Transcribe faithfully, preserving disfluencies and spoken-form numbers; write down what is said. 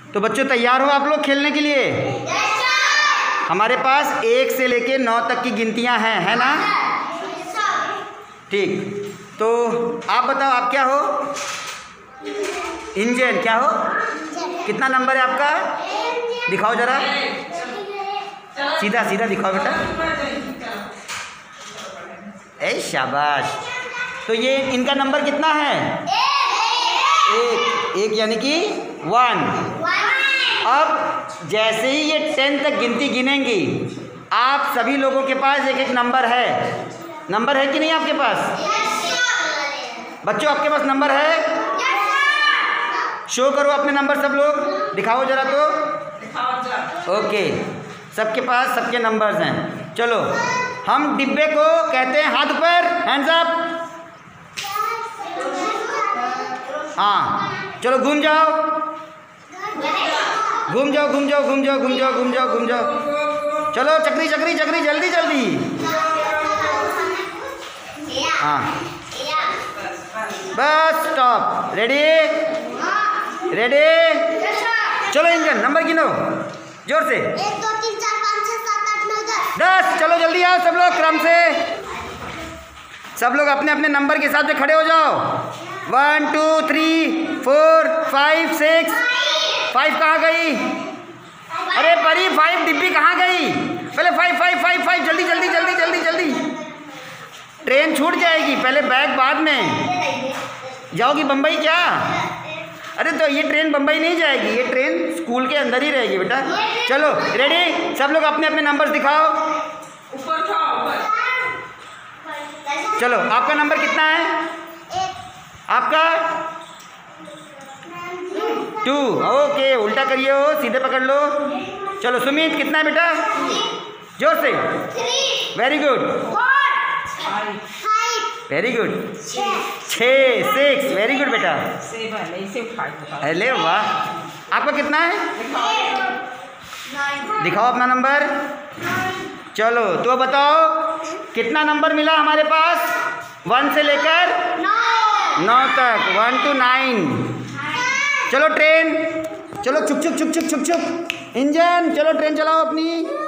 तो बच्चों तैयार हो आप लोग खेलने के लिए? हमारे पास एक से लेके नौ तक की गिनतियां हैं, है ना? ठीक, तो आप बताओ आप क्या हो? इंजन। क्या हो? कितना नंबर है आपका? दिखाओ जरा, सीधा सीधा दिखाओ बेटा। ए शाबाश। तो ये इनका नंबर कितना है? एक। एक यानी कि वन। अब जैसे ही ये टेन तक गिनती गिनेंगी, आप सभी लोगों के पास एक एक नंबर है। नंबर है कि नहीं आपके पास? बच्चों आपके पास नंबर है? शो करो अपने नंबर, सब लोग दिखाओ जरा तो। ओके, सबके पास सबके नंबर्स हैं। चलो, हम डिब्बे को कहते हैं हाथ ऊपर, हैंड्स अप। हाँ, चलो घूम जाओ घूम जाओ घूम जाओ घूम जाओ घूम जाओ घूम जाओ घूम जाओ। चलो चक्री चक्री चक्री, जल्दी जल्दी। हाँ, बस स्टॉप। Ready ready. चलो इंजन, नंबर गिनो जोर से। एक दो तीन चार पाँच छः सात आठ नौ दस। दस। चलो जल्दी आओ सब लोग, क्रम से सब लोग अपने अपने नंबर के हिसाब से खड़े हो जाओ। One two three four five six. Five कहाँ गई? अरे परी, फाइव डिब्बी कहाँ गई? पहले फाइव फाइव फाइव फाइव, जल्दी जल्दी जल्दी जल्दी जल्दी। ट्रेन छूट जाएगी, पहले बैग बाद में। जाओगी बम्बई क्या? अरे तो ये ट्रेन बम्बई नहीं जाएगी, ये ट्रेन स्कूल के अंदर ही रहेगी बेटा। चलो रेडी, सब लोग अपने अपने नंबर्स दिखाओ। ऊपर था ऊपर। चलो, आपका नंबर कितना है? आपका टू। ओके, उल्टा करिए हो, सीधे पकड़ लो। चलो सुमित, कितना है बेटा? जोर से। Very good very good. छः। सिक्स। वेरी गुड बेटा। अरे वाह, आपका कितना है? दिखाओ अपना नंबर। चलो तो बताओ कितना नंबर मिला हमारे पास? वन से लेकर नौ तक, वन टू नाइन। चलो ट्रेन, चलो चुक चुक चुक चुक चुक चुक। इंजन, चलो ट्रेन चलाओ अपनी।